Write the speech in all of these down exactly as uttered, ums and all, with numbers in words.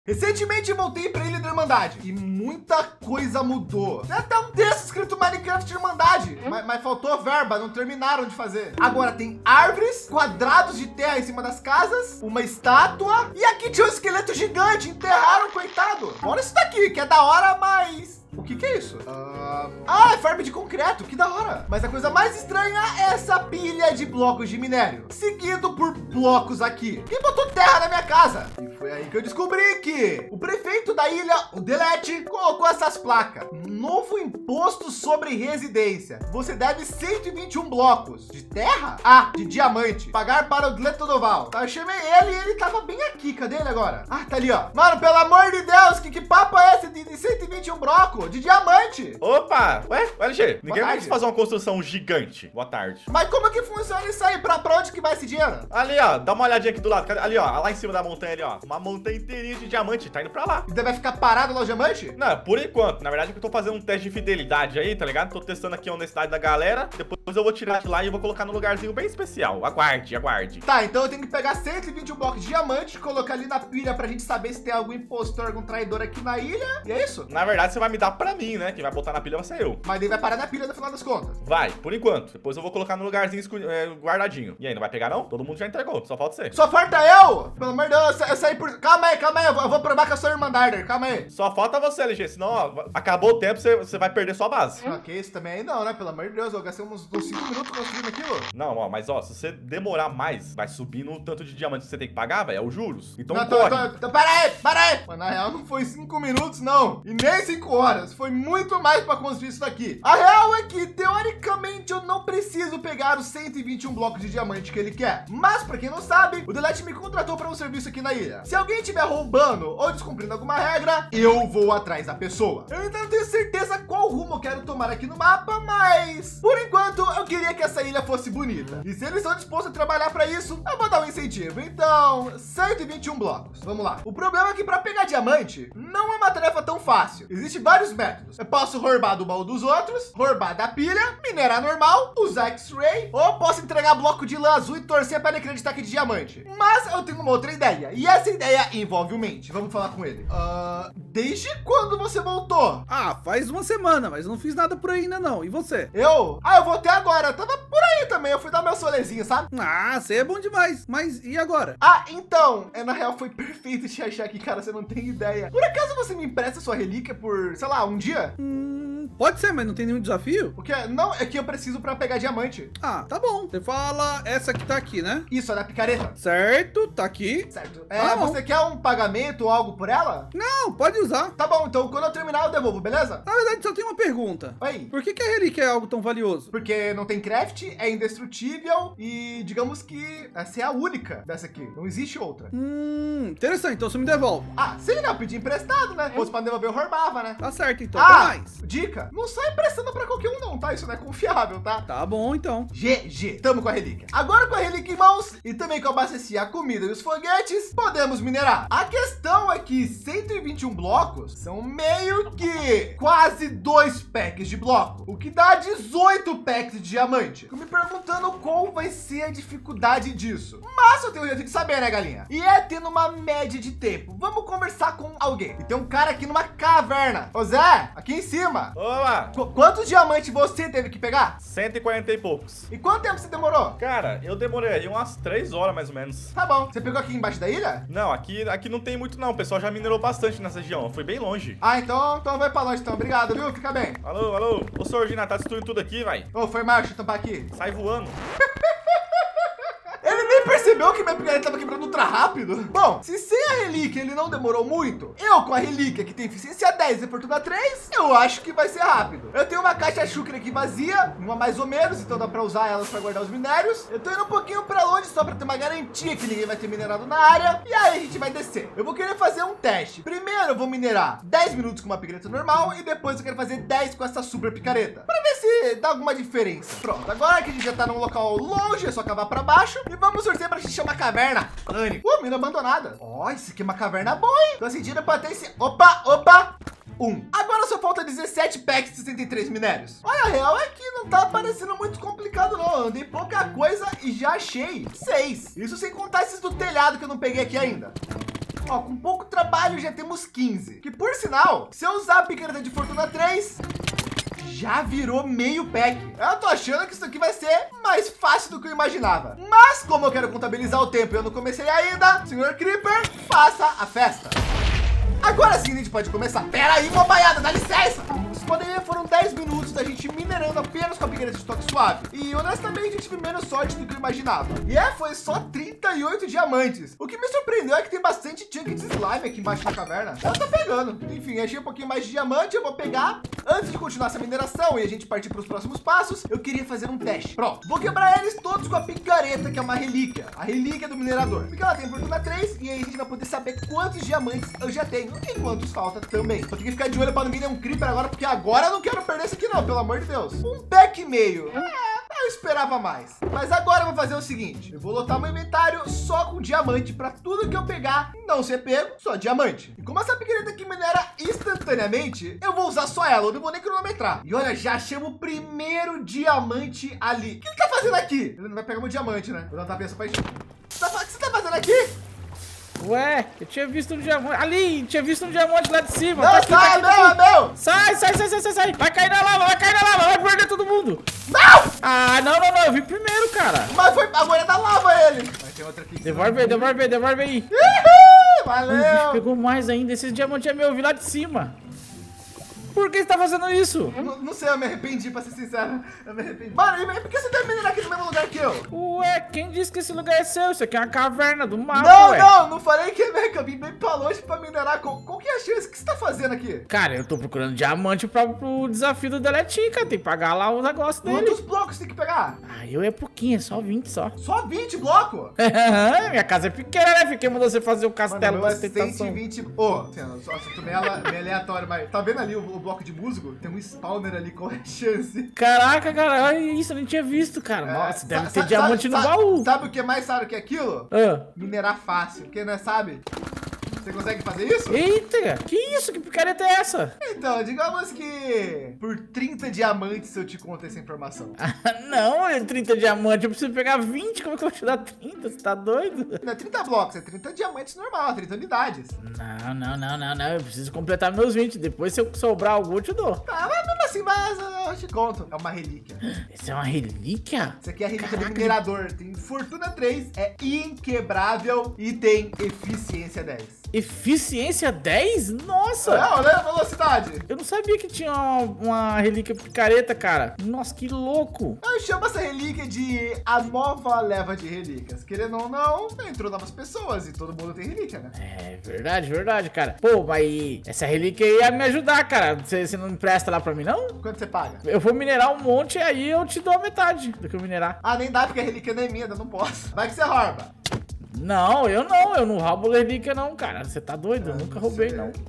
Recentemente voltei para a Ilha da Irmandade e muita coisa mudou. Tem até um texto escrito Minecraft de Irmandade, mas, mas faltou verba, não terminaram de fazer. Agora tem árvores, quadrados de terra em cima das casas, uma estátua e aqui tinha um esqueleto gigante, enterraram, coitado. Olha isso daqui, que é da hora, mas... o que que é isso? Uh... Ah, é farm de concreto, que da hora. Mas a coisa mais estranha é essa pilha de blocos de minério, seguido por blocos aqui. Quem botou terra na minha casa? E foi aí que eu descobri que o prefeito da ilha, o Delete, colocou essas placas. Novo imposto sobre residência. Você deve cento e vinte e um blocos de terra? Ah, de diamante. Pagar para o Gletodoval. Tá, eu chamei ele e ele tava bem aqui. Cadê ele agora? Ah, tá ali, ó. Mano, pelo amor de Deus, que, que papo é esse de, de cento e vinte e um blocos? De diamante. Opa, ué, L G, ninguém vai fazer uma construção gigante. Boa tarde. Mas como que funciona isso aí? Pra, pra onde que vai esse dinheiro? Ali, ó, dá uma olhadinha aqui do lado. Ali, ó, lá em cima da montanha ali, ó. Uma montanha inteirinha de diamante, tá indo pra lá. E daí vai ficar parado lá o diamante? Não, por enquanto. Na verdade, eu tô fazendo um teste de fidelidade aí, tá ligado? Tô testando aqui a honestidade da galera. Depois eu vou tirar de lá e eu vou colocar num lugarzinho bem especial. Aguarde, aguarde. Tá, então eu tenho que pegar cento e vinte e um blocos de diamante, colocar ali na pilha pra gente saber se tem algum impostor, algum traidor aqui na ilha. E é isso? Na verdade, você vai me dar pra mim, né? Quem vai botar na pilha vai ser eu. Mas daí vai parar na pilha no final das contas. Vai, por enquanto. Depois eu vou colocar no lugarzinho é, guardadinho. E aí, não vai pegar não? Todo mundo já entregou, só falta você. Só falta eu? Pelo amor de Deus, eu saí por... Calma aí, calma aí, eu vou, eu vou provar que eu sou Irmandarder, calma aí. Só falta você, L G, senão, ó, acabou o tempo, você, você vai perder sua base. Ok, isso também aí não, né? Pelo amor de Deus, eu gastei uns cinco minutos construindo aquilo. Não, ó, mas ó, se você demorar mais, vai subir no tanto de diamante que você tem que pagar, velho, é os juros. Então não, corre. Tô, tô, tô, para aí, para aí. Mas na real não foi cinco minutos, não. E nem cinco horas, foi muito mais pra construir isso daqui. A real é que, teoricamente, eu não preciso pegar os cento e vinte e um blocos de diamante que ele quer. Mas, pra quem não sabe, o Delete me contratou para um serviço aqui na ilha. Se alguém estiver roubando ou descumprindo alguma regra, eu vou atrás da pessoa. Eu ainda não tenho certeza qual rumo eu quero tomar aqui no mapa, mas, por enquanto, eu queria que essa ilha fosse bonita. E se eles estão dispostos a trabalhar para isso, eu vou dar um incentivo. Então, cento e vinte e um blocos. Vamos lá. O problema é que para pegar diamante, não é uma tarefa tão fácil. Existem vários métodos. Eu posso roubar do baú dos outros, roubar da pilha, minerar normal, usar X-Ray, ou posso entregar bloco de lã azul e torcer para ele acreditar que é de diamante. Mas eu tenho uma outra ideia, e essa ideia envolve o Mente. Vamos falar com ele. Uh, desde quando você voltou? Ah, faz uma semana, mas não fiz nada por aí ainda não. E você? Eu? Ah, eu voltei agora. Eu tava por aí também. Eu fui dar meu solezinho, sabe? Ah, você é bom demais. Mas e agora? Ah, então. É, na real, foi perfeito te achar aqui, cara. Você não tem ideia. Por acaso você me empresta sua relíquia por, sei lá, um dia? Hum, pode ser, mas não tem nenhum desafio? O que? Não, é que eu preciso pra pegar diamante. Ah, tá bom. Você fala essa que tá aqui, né? Isso, é da picareta. Certo, tá aqui. Certo. É, tá você quer um pagamento ou algo por ela? Não, pode usar. Tá bom, então quando eu terminar eu devolvo, beleza? Na verdade, só tem uma pergunta. Oi. Por que que a relíquia é algo tão valioso? Porque não tem craft, é indestrutível e digamos que essa é a única dessa aqui. Não existe outra. Hum, interessante. Então você me devolve. Ah, sim, né? Eu pedi emprestado, né? Se fosse pra devolver, eu roubava, né? Tá certo, então. Ah, mais. dica. Não sai emprestando pra qualquer um não, tá? Isso não é confiável, tá? Tá bom, então. G G. Tamo com a relíquia. Agora com a relíquia em mãos e também que eu abasteci a comida e os foguetes, podemos minerar. A questão é que cento e vinte e um blocos são meio que quase dois packs de bloco, o que dá dezoito packs de diamante. Tô me perguntando qual vai ser a dificuldade disso. Mas eu tenho um jeito de saber, né, galinha? E é tendo uma média de tempo. Vamos conversar com alguém. E tem um cara aqui numa caverna. Ô Zé, aqui em cima. Olá. Qu quantos diamantes você teve que pegar? cento e quarenta e poucos. E quanto tempo você demorou? Cara, eu demorei aí umas três horas mais ou menos. Tá bom. Você pegou aqui embaixo da ilha? Não, aqui, aqui não tem muito não. O pessoal já minerou bastante nessa região. Eu fui bem longe. Ah, então, então vai pra longe então. Obrigado, viu? Fica bem. Alô, alô. Ô, senhor Gina, tá destruindo tudo aqui, vai. Ô, foi mal, deixa eu tampar aqui. Sai voando. Ele nem percebeu que minha picareta tava quebrando ultra rápido. Bom, se sem a relíquia ele não demorou muito, eu com a relíquia que tem eficiência dez e fortuna três, eu acho que vai ser rápido. Eu tenho uma caixa shulker aqui vazia, uma mais ou menos, então dá pra usar elas pra guardar os minérios. Eu tô indo um pouquinho pra longe só pra ter uma garantia que ninguém vai ter minerado na área. E aí a gente vai descer. Eu vou querer fazer um teste. Primeiro eu vou minerar dez minutos com uma picareta normal e depois eu quero fazer dez com essa super picareta, pra ver se dá alguma diferença. Pronto, agora que a gente já tá num local longe, é só cavar pra baixo e vamos torcer pra gente chamar caverna. Pânico. Uh, mina abandonada. Ó, oh, isso aqui é uma caverna boa, hein? Tô sentindo pra ter esse... Opa, opa. Um. Agora só falta dezessete packs de sessenta e três minérios. Olha, a real é que não tá parecendo muito complicado não. Eu andei pouca coisa e já achei seis. Isso sem contar esses do telhado que eu não peguei aqui ainda. Ó, com pouco trabalho já temos quinze. Que por sinal, se eu usar a picareta de fortuna três, já virou meio pack. Eu tô achando que isso aqui vai ser mais fácil do que eu imaginava. Mas como eu quero contabilizar o tempo e eu não comecei ainda, senhor Creeper, faça a festa. Agora sim a gente pode começar. Pera aí, bobaiada, dá licença. Vocês podem ver, foram dez minutos da gente minerando apenas com a picareta de toque suave. E honestamente, eu tive menos sorte do que eu imaginava. E é, foi só trinta e oito diamantes. O que me surpreendeu é que tem bastante chunk de slime aqui embaixo da caverna. Ela tá pegando. Enfim, achei um pouquinho mais de diamante, eu vou pegar. Antes de continuar essa mineração e a gente partir para os próximos passos, eu queria fazer um teste. Pronto, vou quebrar eles todos com a picareta, que é uma relíquia. A relíquia do minerador. Porque ela tem fortuna três e aí a gente vai poder saber quantos diamantes eu já tenho e quantos falta também. Vou ter que ficar de olho para não vir nenhum creeper agora, porque agora eu não quero perder isso aqui não, pelo amor de Deus. Um pack e meio. É, eu esperava mais. Mas agora eu vou fazer o seguinte. Eu vou lotar meu inventário só com diamante para tudo que eu pegar não ser pego, só diamante. E como essa picareta aqui minera instantaneamente, eu vou usar só ela, eu não vou nem cronometrar. E olha, já chamo o primeiro diamante ali. O que ele tá fazendo aqui? Ele não vai pegar meu diamante, né? Vou dar uma cabeça pra gente. O que você tá fazendo aqui? Ué, eu tinha visto um diamante. Ali, tinha visto um diamante lá de cima. Não, tá aqui, sai, tá aqui, meu, tá aqui. meu! Sai, sai, sai, sai, sai, sai. Vai cair na lava, vai cair na lava, vai perder todo mundo. Não! Ah, não, não, não, eu vi primeiro, cara. Mas foi agora é da lava ele. Vai ter outra aqui. Devolve aí, devolve aí, devolve aí. Ih, Ai, valeu! pegou mais ainda, esse diamante é meu, eu vi lá de cima. Por que você tá fazendo isso? Não, não sei, eu me arrependi, pra ser sincero. Eu me arrependi. Mano, e por que você tá minerando aqui no mesmo lugar que eu? Ué, quem disse que esse lugar é seu? Isso aqui é uma caverna do mapa, Não, ué. não, não falei que é meu, que eu vim bem pra longe pra minerar. Qual, qual que é a chance? O que você tá fazendo aqui? Cara, eu tô procurando diamante pra, pro desafio do Deletica. Tem que pagar lá o negócio dele. Quantos blocos tem que pegar? Ah, eu é pouquinho, é só vinte só. Só vinte blocos? Minha casa é pequena, né? Fiquei mandando você fazer o castelo Mano, da meu é ostentação. cento e vinte. Ô, oh, só se tu meio aleatório, mas tá vendo ali o, o bloco de musgo? Tem um spawner ali, qual é a chance? Caraca, cara, olha isso, eu nem tinha visto, cara. É, Nossa, deve sa- ter sa- diamante sabe, no baú. Sabe o que é mais raro que aquilo? Ah. Minerar fácil. Quem não sabe? Você consegue fazer isso? Eita, que isso? Que picareta é essa? Então, digamos que por trinta diamantes eu te conto essa informação. Ah, não, é trinta diamantes, eu preciso pegar vinte, como é que eu vou te dar trinta? Você tá doido? Não é trinta blocos, é trinta diamantes normal, trinta unidades. Não, não, não, não, não, eu preciso completar meus vinte, depois se eu sobrar algum eu te dou. Tá, mas mesmo assim, mas eu te conto. É uma relíquia. Isso é uma relíquia? Isso aqui é a relíquia Caraca. do minerador. Tem fortuna três, é inquebrável e tem eficiência dez. Eficiência dez? Nossa! É, olha a velocidade. Eu não sabia que tinha uma, uma relíquia picareta, cara. Nossa, que louco. Eu chamo essa relíquia de a nova leva de relíquias. Querendo ou não, entrou novas pessoas e todo mundo tem relíquia, né? É verdade, verdade, cara. Pô, mas essa relíquia ia me ajudar, cara. Você, você não empresta lá pra mim, não? Quanto você paga? Eu vou minerar um monte e aí eu te dou a metade do que eu minerar. Ah, nem dá porque a relíquia não é minha, eu não posso. Vai que você rouba. Não, eu não, eu não roubo relíquia não, cara. Você tá doido? Eu Ah, nunca não roubei, sei. não.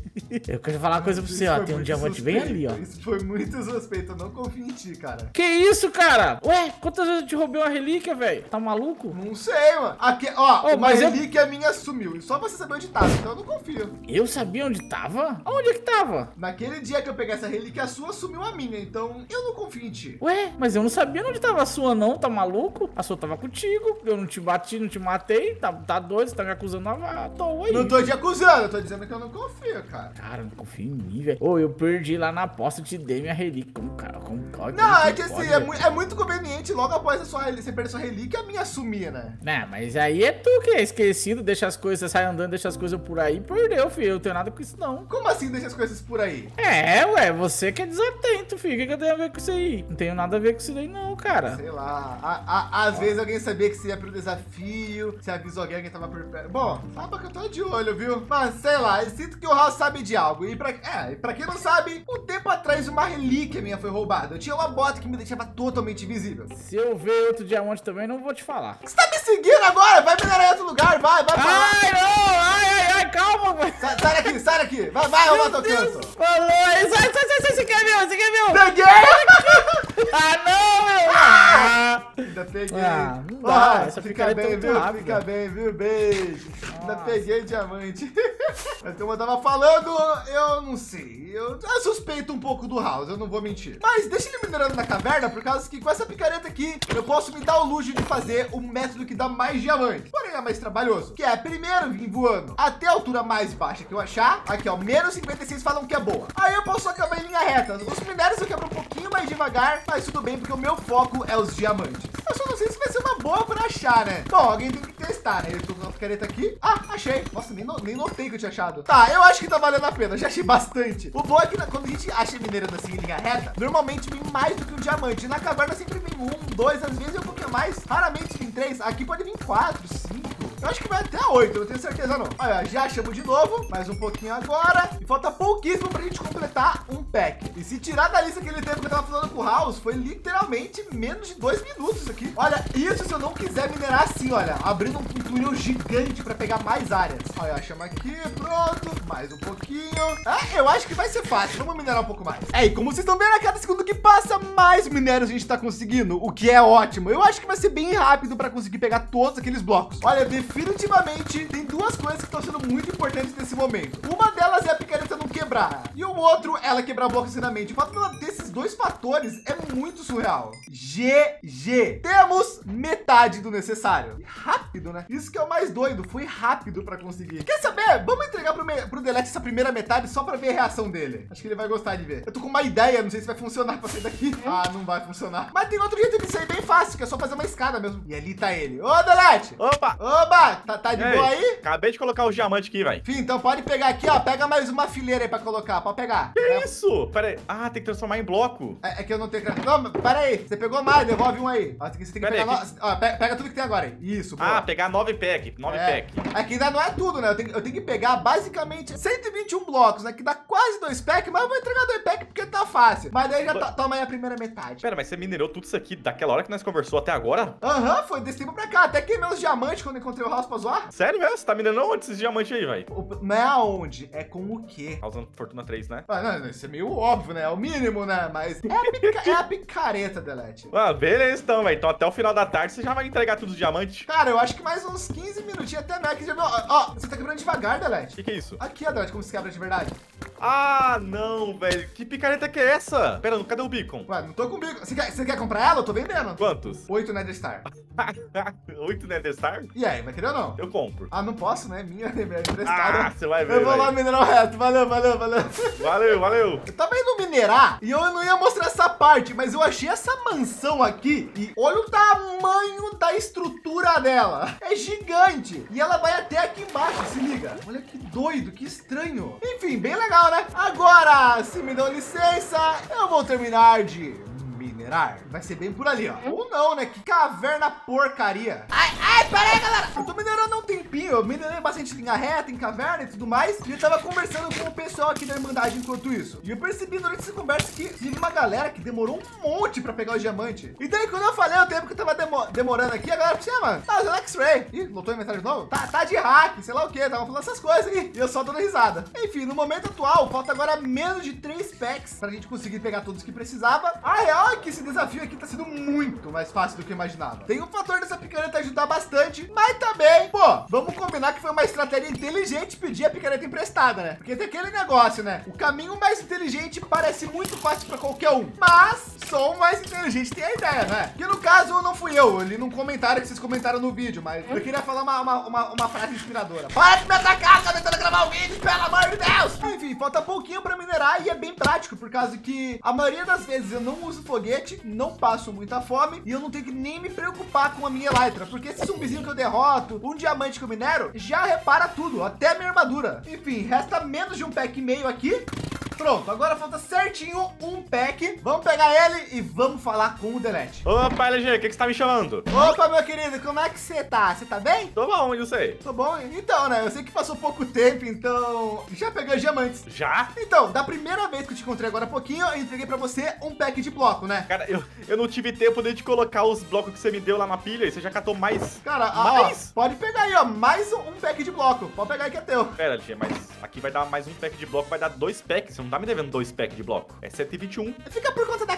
Eu quero falar uma coisa pra você, Isso ó. foi Tem um muito diamante bem suspeito. ali, ó. Isso foi muito suspeito, eu não confio em ti, cara. Que isso, cara? Ué, quantas vezes eu te roubei uma relíquia, velho? Tá maluco? Não sei, mano. Aqui, ó, Ô, uma mas eu- relíquia minha sumiu. E só você saber onde tava, então eu não confio. Eu sabia onde tava? Onde é que tava? Naquele dia que eu peguei essa relíquia, a sua sumiu a minha, então eu não confio em ti. Ué, mas eu não sabia onde tava a sua, não. Tá maluco? A sua tava contigo. Eu não te bati, não te matei. Tá, tá doido? Você tá me acusando à toa aí. Não tô te acusando, eu tô dizendo que eu não confio, cara. Cara, não confia em mim, velho. Ô, eu perdi lá na aposta, te dei minha relíquia. Como, cara? Como, como, Não, como é que assim, pode, é, velho? mu- é muito conveniente logo após a sua relíquia, você perder sua relíquia, a minha sumir, né? Né, mas aí é tu que é esquecido, deixa as coisas, sai andando, deixa as coisas por aí, perdeu, filho. Eu não tenho nada com isso, não. Como assim deixa as coisas por aí? É, ué, você que é desatento, filho. O que, que eu tenho a ver com isso aí? Não tenho nada a ver com isso aí, não, cara. Sei lá, a- a- às vezes alguém sabia que você ia pro desafio, você avisou alguém que tava por perto. Bom, sabe que eu tô de olho, viu? Mas sei lá, eu sinto que o House sabe de algo. E pra, é, e pra quem não sabe, um tempo atrás uma relíquia minha foi roubada. Eu tinha uma bota que me deixava totalmente invisível. Se eu ver outro diamante também, não vou te falar. Você tá me seguindo agora? Vai minerar em outro lugar, vai, vai pra lá. Ai, não! Ai, ai, ai, calma, velho. Sai, sai daqui, sai daqui. Vai, vai arrumar teu canto. Falou, sai, sai, sai, sai, você quer meu, você quer meu? Peguei! Ah, não, meu! Ah, Ainda peguei. Ah, não dá, Ó, essa fica picareta é bem, muito viu? rápida. Fica bem, viu? Beijo. Ainda Nossa. peguei diamante. Mas como eu tava falando, eu não sei. Eu, eu suspeito um pouco do House, eu não vou mentir. Mas deixa ele minerando na caverna, por causa que com essa picareta aqui, eu posso me dar o luxo de fazer o método que dá mais diamante. Porém, porém é mais trabalhoso. Que é primeiro vir voando até a altura mais baixa que eu achar. Aqui, ó, menos cinquenta e seis falam que é boa. Aí eu posso acabar em linha reta. Os minérios eu quebro um pouquinho mais devagar, mas tudo bem, porque o meu foco é os diamantes. Eu só não sei se vai ser uma boa para achar, né? Bom, alguém tem que testar, né? Eu tô com a picareta aqui. Ah, achei. Nossa, nem, no, nem notei que eu tinha achado. Tá, eu acho que tá valendo a pena. Já achei bastante. O bom é que quando a gente acha mineiro assim em linha reta, normalmente vem mais do que um diamante. Na caverna sempre vem um, dois, às vezes um pouquinho mais. Raramente vem três. Aqui pode vir quatro, cinco. Eu acho que vai até oito, não tenho certeza não. Olha, já achamos de novo, mais um pouquinho agora. E falta pouquíssimo pra gente completar um pack. E se tirar da lista aquele tempo que eu tava falando com o House, foi literalmente menos de dois minutos isso aqui. Olha, isso se eu não quiser minerar assim, olha, abrindo um túnel gigante pra pegar mais áreas. Olha, chama aqui, pronto, mais um pouquinho. Ah, eu acho que vai ser fácil, vamos minerar um pouco mais. É, e como vocês estão vendo, a cada segundo que passa, mais minérios a gente tá conseguindo, o que é ótimo. Eu acho que vai ser bem rápido pra conseguir pegar todos aqueles blocos. Olha, definitivamente tem duas coisas que estão sendo muito importantes nesse momento. Uma delas é a picareta não quebrar. E o outro, ela quebrar blocos rapidamente. O fato desses dois fatores é muito surreal. G G. Temos metade do necessário. E rápido, né? Isso que é o mais doido. Foi rápido para conseguir. Quer saber? Vamos entregar pro, pro Delete essa primeira metade só para ver a reação dele. Acho que ele vai gostar de ver. Eu tô com uma ideia. Não sei se vai funcionar para sair daqui. Ah, não vai funcionar. Mas tem outro jeito de sair bem fácil, que é só fazer uma escada mesmo. E ali tá ele. Ô, Delete! Opa! Oba! Tá, tá de Ei, boa aí? Acabei de colocar os diamantes aqui, velho. Fim, então pode pegar aqui, ó. Pega mais uma fileira aí pra colocar. Pode pegar. Que é. isso? Pera aí. Ah, tem que transformar em bloco. É, é que eu não tenho... Não, pera aí. Você pegou mais, devolve um aí. Ó, você tem que Pera pegar... aí, No... Ó, pega, pega tudo que tem agora aí. Isso, boa. Ah, pegar nove pack. Nove É. pack. Aqui ainda não é tudo, né? Eu tenho, eu tenho que pegar basicamente cento e vinte e um blocos, né? Que dá quase dois packs, mas eu vou entregar dois packs porque tá fácil. Mas daí já to- toma aí a primeira metade. Pera, mas você minerou tudo isso aqui daquela hora que nós conversou até agora? Aham, uhum, foi desse tempo pra cá. Até queimei os diamantes quando encontrei o House pra zoar. Sério mesmo? Você tá minerando onde esses diamantes aí, velho? O- Não é aonde, é com o quê? Tá usando Fortuna três, né? Ah, não, isso é meio óbvio, né? É o mínimo, né? Mas é a, pica- é a picareta, Delete. Ah, beleza então, velho. Então até o final da tarde você já vai entregar todos os diamantes. Cara, eu acho que mais uns quinze minutinhos até mais. Que já viu? Ó, ó, você tá quebrando devagar, O Delete. que que é isso? Aqui, ó, Delete, como se quebra de verdade. Ah, não, velho. Que picareta que é essa? Pera, cadê o beacon? Ué, não tô com bico. Você quer, você quer comprar ela? Eu tô vendendo. Quantos? Oito Nether Star. Oito Nether Star? E aí, vai querer ou não? Eu compro. Ah, não posso, né? Minha, minha Ah, emprestada. você vai ver, Eu vou lá velho. minerar o resto. Valeu, valeu, valeu. Valeu, valeu. Eu tava indo minerar e eu não ia mostrar essa parte, mas eu achei essa mansão aqui e olha o tamanho da estrutura dela. É gigante. E ela vai até aqui embaixo, se liga. Olha que doido, que estranho. Enfim, bem legal, né? Agora, se me dão licença, eu vou terminar de minerar. Vai ser bem por ali, ó. Ou não, né? Que caverna porcaria. Ai, ai, peraí, galera. Eu tô minerando há um tempinho. Eu minerei bastante linha reta, em caverna e tudo mais. E eu tava conversando com o pessoal aqui da Irmandade enquanto isso. E eu percebi durante essa conversa que teve uma galera que demorou um monte pra pegar o diamante. E daí, quando eu falei o tempo que eu tava demo demorando aqui, a galera disse, ah, mano, tá usando X-Ray. Ih, lotou a inventário de novo? Tá, tá de hack, sei lá o que. Tava falando essas coisas aí. E eu só dando risada. Enfim, no momento atual, falta agora menos de três packs pra gente conseguir pegar todos que precisava. A real é que esse desafio aqui tá sendo muito mais fácil do que eu imaginava. Tem um fator dessa picareta ajudar bastante, mas também, pô, vamos combinar que foi uma estratégia inteligente pedir a picareta emprestada, né? Porque tem aquele negócio, né? O caminho mais inteligente parece muito fácil pra qualquer um, mas só o mais inteligente tem a ideia, né? Que no caso não fui eu, eu li num comentário que vocês comentaram no vídeo, mas eu queria falar uma, uma, uma, uma frase inspiradora. Para de me atacar, tá tentando gravar o vídeo, pelo amor de Deus! Enfim, falta pouquinho pra minerar e é bem prático, por causa que a maioria das vezes eu não uso foguete, não passo muita fome e eu não tenho que nem me preocupar com a minha elytra, porque esse zumbizinho que eu derroto, um diamante que eu minero, já repara tudo, até a minha armadura. Enfim, resta menos de um pack e meio aqui. Pronto, agora falta certinho um pack. Vamos pegar ele e vamos falar com o Delete. Opa, L G, o que, que você tá me chamando? Opa, meu querido, como é que você tá? Você tá bem? Tô bom, eu sei. Tô bom? Então, né? Eu sei que passou pouco tempo, então... Já pegou os diamantes. Já? Então, da primeira vez que eu te encontrei agora há pouquinho, eu entreguei pra você um pack de bloco, né? Cara, eu, eu não tive tempo de te colocar os blocos que você me deu lá na pilha e você já catou mais. Cara, ó, mais? pode pegar aí, ó. Mais um, um pack de bloco. Pode pegar aí que é teu. Pera, L G, mas aqui vai dar mais um pack de bloco, vai dar dois packs. Você não tá me devendo dois packs de bloco. É cento e vinte e um. Fica por conta da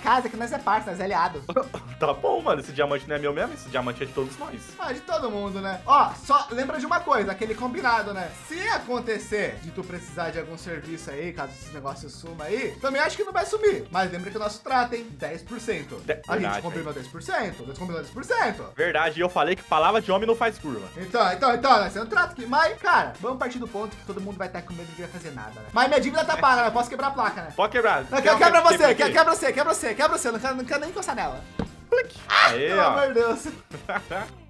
casa que nós é parça, nós é aliado. Tá bom, mano. Esse diamante não é meu mesmo, esse diamante é de todos nós. Ah, de todo mundo, né? Ó, só lembra de uma coisa, aquele combinado, né? Se acontecer de tu precisar de algum serviço aí, caso esses negócios sumam aí, também acho que não vai sumir. Mas lembra que o nosso trato, hein? dez por cento. De- A gente verdade, combinou dez por cento, nós combinou dez por cento. Verdade, e eu falei que palavra de homem não faz curva. Então, então, então, nós temos um trato aqui. Mas, cara, vamos partir do ponto que todo mundo vai estar com medo de não fazer nada, né? Mas minha dívida tá paga, né? Eu posso quebrar a placa, né? Pode quebrar. Não, Quer- quebra quer- você, quer- quer- quebra você, quebra você, quebra você. Não quero, não quero nem encostar nela. Aê, Pelo ó. amor de Deus.